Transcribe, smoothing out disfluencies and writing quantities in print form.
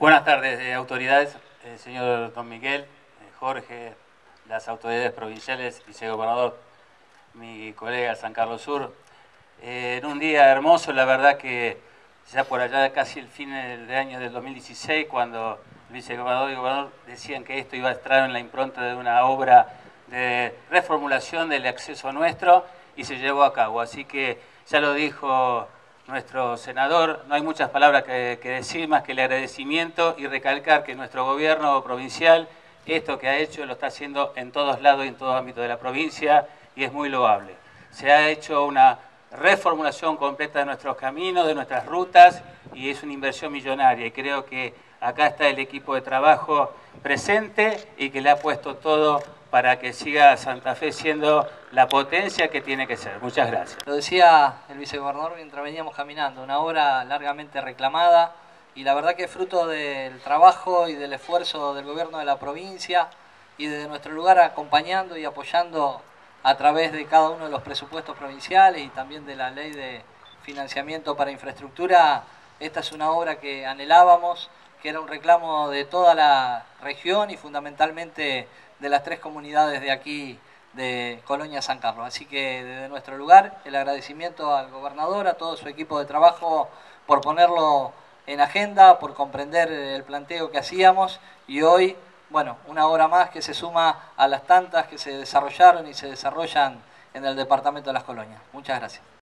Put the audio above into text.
Buenas tardes, autoridades, señor don Miguel, Jorge, las autoridades provinciales, vicegobernador, mi colega San Carlos Sur. En un día hermoso, la verdad que ya por allá casi el fin del año del 2016, cuando el vicegobernador y el gobernador decían que esto iba a estar en la impronta de una obra de reformulación del acceso nuestro, y se llevó a cabo. Así que ya lo dijo nuestro senador, no hay muchas palabras que decir más que el agradecimiento y recalcar que nuestro gobierno provincial esto que ha hecho lo está haciendo en todos lados y en todo ámbito de la provincia, y es muy loable. Se ha hecho una reformulación completa de nuestros caminos, de nuestras rutas, y es una inversión millonaria, y creo que acá está el equipo de trabajo presente y que le ha puesto todo para que siga Santa Fe siendo la potencia que tiene que ser. Muchas gracias. Lo decía el vicegobernador mientras veníamos caminando, una obra largamente reclamada, y la verdad que es fruto del trabajo y del esfuerzo del gobierno de la provincia y de nuestro lugar acompañando y apoyando a través de cada uno de los presupuestos provinciales y también de la ley de financiamiento para infraestructura. Esta es una obra que anhelábamos, que era un reclamo de toda la región y fundamentalmente de las 3 comunidades de aquí de Colonia San Carlos. Así que desde nuestro lugar el agradecimiento al gobernador, a todo su equipo de trabajo por ponerlo en agenda, por comprender el planteo que hacíamos, y hoy, bueno, una obra más que se suma a las tantas que se desarrollaron y se desarrollan en el departamento de Las Colonias. Muchas gracias.